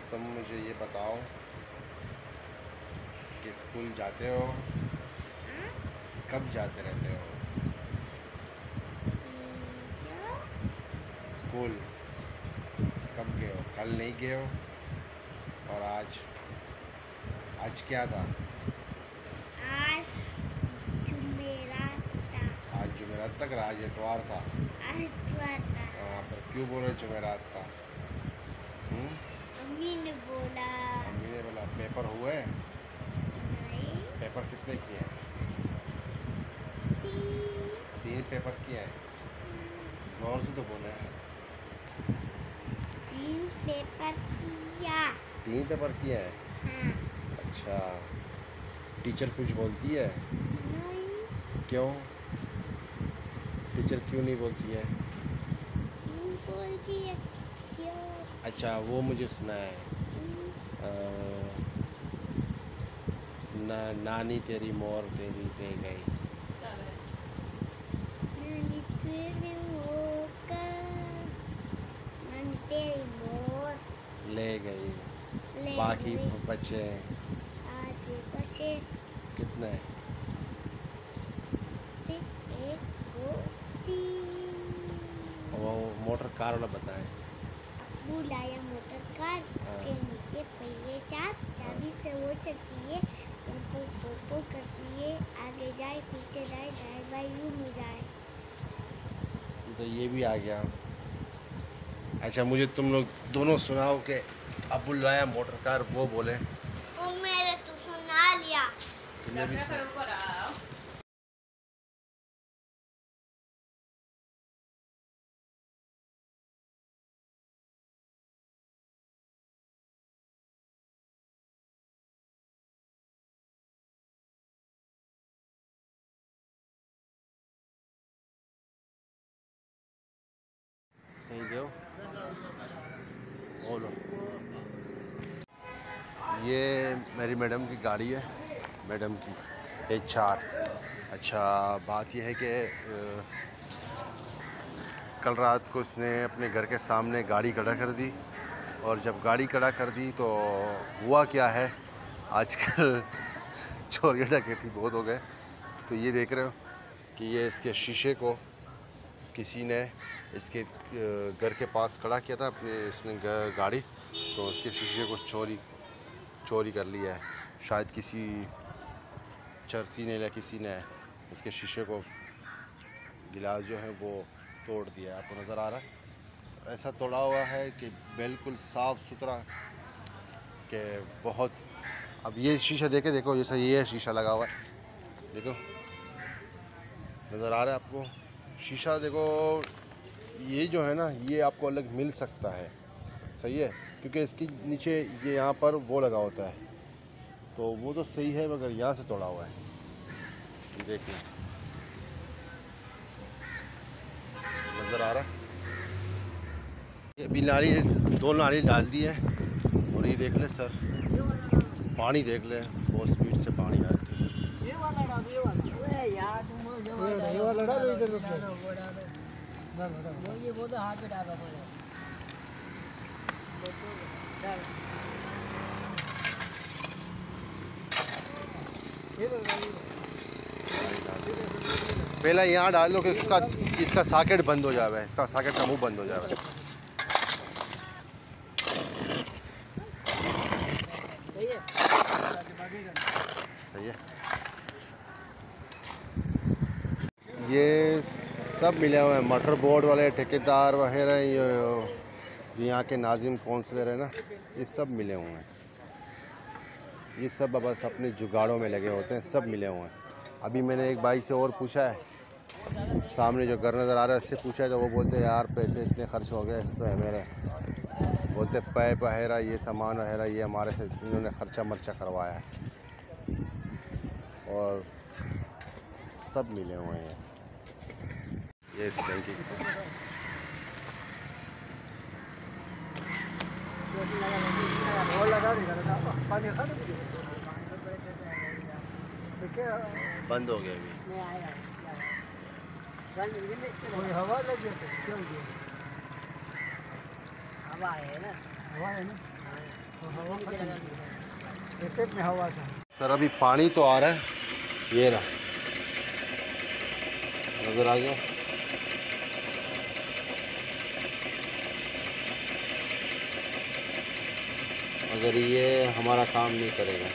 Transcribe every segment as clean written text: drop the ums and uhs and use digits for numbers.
तुम मुझे ये बताओ कि स्कूल जाते हो, कब जाते रहते हो स्कूल? कब गए हो? कल नहीं गए हो? और आज क्या था? आज जुमेरात था। आज जुमेरात तक, आज एतवार था। हाँ, पर क्यों बोल रहे जुमेरात था? अम्मी ने बोला। अम्मी ने बोला। पेपर हुए? नहीं। पेपर कितने किए हैं? 3 पेपर किए हैं। जोर से तो बोले। 3 पेपर किया। 3 पेपर किए हैं? हाँ। अच्छा, टीचर कुछ बोलती है? नहीं। क्यों? टीचर क्यों नहीं बोलती है? नहीं बोलती है। क्यों? अच्छा, वो मुझे सुना है। नानी तेरी मोर तेरी ले गई। नानी तेरी मोर ले गई। ले बाकी गई। बच्चे आज बचे कितने? 1 2 3। वो मोटर कार वाला बताए। अब्बू लाया मोटर कार, उसके नीचे पहिए 4, चाबी से वो चलती है, पोपो करती है, आगे जाए पीछे जाए, दाएं बाएं यूं हो जाए। तो ये भी आ गया। अच्छा, मुझे तुम लोग दोनों सुनाओ कि अब्बू लाया मोटर कार, वो बोले। वो मेरे तो सुना लिया। तुमने भी सुना? सही दो बोलो। ये मेरी मैडम की गाड़ी है, मैडम की HR। अच्छा, बात यह है कि कल रात को इसने अपने घर के सामने गाड़ी खड़ा कर दी, और जब गाड़ी खड़ा कर दी तो हुआ क्या है, आजकल चोरी डकैती बहुत हो गए। तो ये देख रहे हो कि ये इसके शीशे को किसी ने इसके घर के पास खड़ा किया था अपने, इसने गाड़ी, तो उसके शीशे को चोरी कर लिया है। शायद किसी चरसी ने या किसी ने इसके शीशे को, गिलास जो है वो तोड़ दिया है। आपको नज़र आ रहा है ऐसा तोड़ा हुआ है कि बिल्कुल साफ़ सुथरा, कि बहुत। अब ये शीशा देखो, जैसा ये शीशा लगा हुआ है, देखो नज़र आ रहा है आपको शीशा। देखो ये जो है ना, ये आपको अलग मिल सकता है, सही है, क्योंकि इसके नीचे ये यहाँ पर वो लगा होता है, तो वो तो सही है, मगर यहाँ से तोड़ा हुआ है। देखिए नज़र आ रहा है। अभी नाली, 2 नाली डाल दी है, और ये देख ले सर, पानी देख ले, बहुत स्पीड से पानी आ रही है। पहले यहाँ डाल दो कि इसका सॉकेट बंद हो जाए, इसका सॉकेट का मुंह बंद हो जाए। सही है। ये सब मिले हुए हैं, मटर बोर्ड वाले ठेकेदार वगैरह, ये यहाँ के नाजिम काउंसलर है ना, ये सब मिले हुए हैं। ये सब बस अपने जुगाड़ों में लगे होते हैं, सब मिले हुए हैं। अभी मैंने एक भाई से और पूछा है, सामने जो घर नज़र आ रहा है उससे पूछा है, तो वो बोलते हैं यार पैसे इतने खर्च हो गए इस पर मेरे, बोलते पैप वगैरह ये सामान वगैरह ये हमारे से इन्होंने खर्चा मर्चा करवाया है, और सब मिले हुए हैं। ये इस टैंकी बंद हो गया अभी। हवा लगी है, हवा है ना, हवा है ना। एक एक में हवा था। सर अभी पानी तो आ रहा है, ये रहा, नज़र आ गया। अगर ये हमारा काम नहीं करेगा,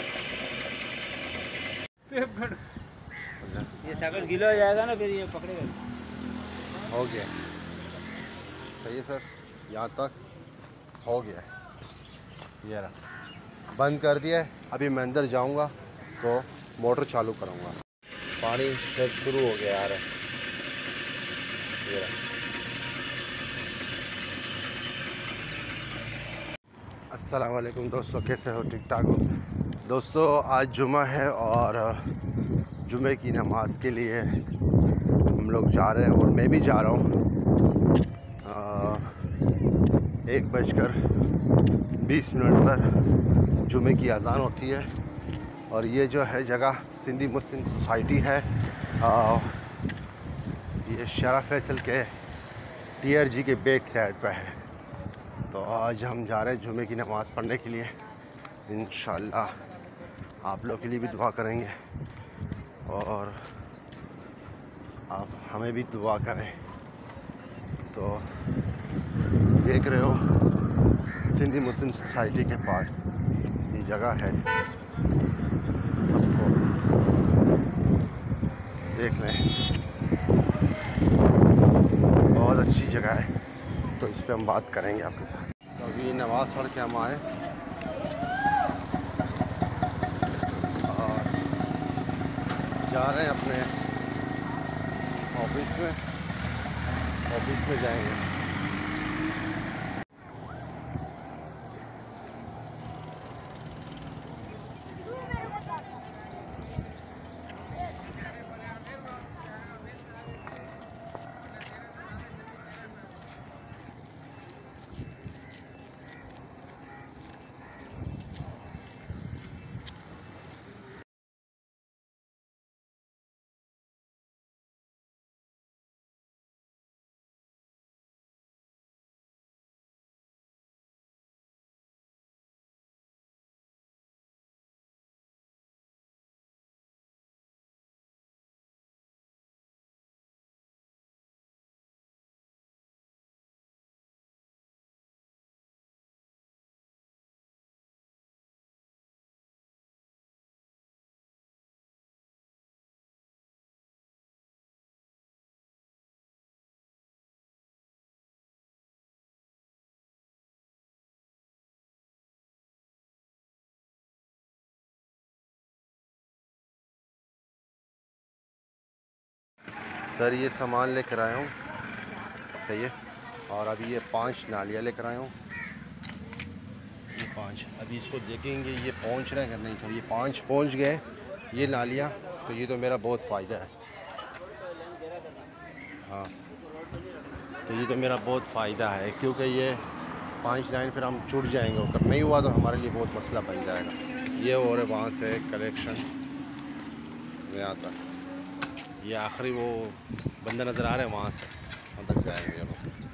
ये सागर गीला हो जाएगा ना, फिर ये पकड़ेगा। हो गया सही है सर, यहाँ तक हो गया। ये रहा, बंद कर दिया है। अभी मैं अंदर जाऊँगा तो मोटर चालू करूँगा। पानी फिर शुरू हो गया यार। ये रहा। अस्सलाम वालेकुम दोस्तों, कैसे हो? ठीक ठाक हो दोस्तों? आज जुमा है और जुमे की नमाज के लिए हम लोग जा रहे हैं और मैं भी जा रहा हूँ। 1:20 पर जुमे की अज़ान होती है और ये जो है जगह सिंधी मुस्लिम सोसाइटी है। ये शरा फैसल के TRG के बैक साइड पे है। तो आज हम जा रहे हैं जुमे की नमाज़ पढ़ने के लिए। इंशाअल्लाह आप लोग के लिए भी दुआ करेंगे और आप हमें भी दुआ करें। तो देख रहे हो सिंधी मुस्लिम सोसाइटी के पास ये जगह है, सबको देख लें, बहुत अच्छी जगह है। तो इस पे हम बात करेंगे आपके साथ। तो अभी नमाज़ पढ़ के हम आए और जा रहे हैं अपने ऑफिस में जाएंगे। सर ये सामान लेकर आया हूँ, सही है। और अभी ये 5 नालियाँ लेकर आया हूँ, ये 5। अभी इसको देखेंगे ये पहुँच रहे हैं कि नहीं। तो ये 5 पहुँच गए ये नालियाँ, तो ये तो मेरा बहुत फ़ायदा है। हाँ, तो ये तो मेरा बहुत फ़ायदा है क्योंकि ये 5 लाइन फिर हम छूट जाएंगे। अगर नहीं हुआ तो हमारे लिए बहुत मसला बन जाएगा। ये और वहाँ से कलेक्शन यहाँ तक, ये आखिरी वो बंदा नज़र आ रहा है, वहाँ से वहाँ तक जाएंगे लोग।